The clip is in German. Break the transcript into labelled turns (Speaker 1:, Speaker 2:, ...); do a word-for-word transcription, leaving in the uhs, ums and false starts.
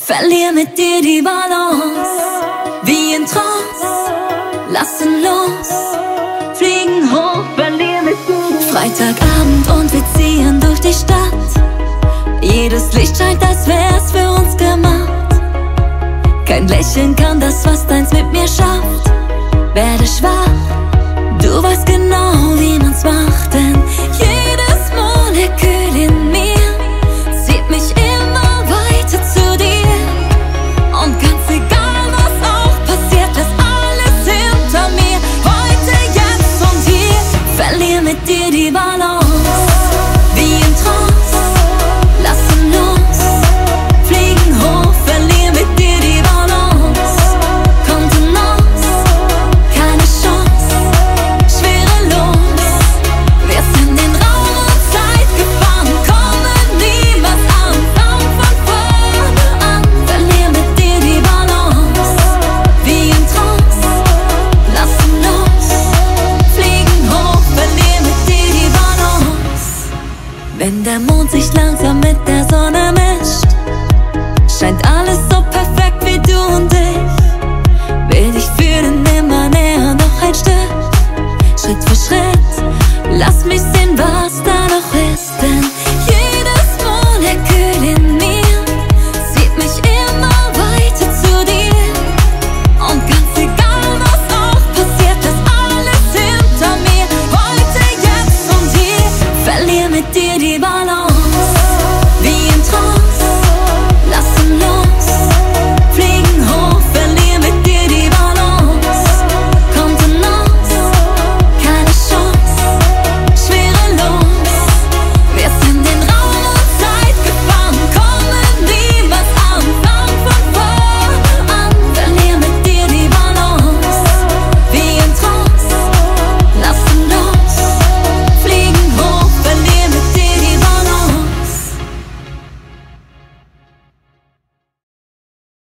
Speaker 1: Verlier mit dir die Balance, wie in Trance, lassen los, fliegen hoch, verlier mit dir. Freitagabend und wir ziehen durch die Stadt. Jedes Licht scheint, als wär's für uns gemacht. Kein Lächeln kann das, was deins mit mir schafft. Werde schwach, du weißt genau, wie man's macht, denn jedes Molekül in mir zieht mich immer weiter zu dir. Und ganz egal, was auch passiert, lass alles hinter mir. Heute, jetzt und hier, verlier mit dir die Balance, wie in Trance, lassen los, fliegen hoch, verlier mit dir die Balance. Kontenance, keine Chance, schwerelos, wir sind in Raum und Zeit gefahren, kommen niemals an, fang von vorne an. Verlier mit dir die Balance, wie in Trance, lassen los, fliegen hoch, verlier mit dir die Balance. Wenn der Mond sich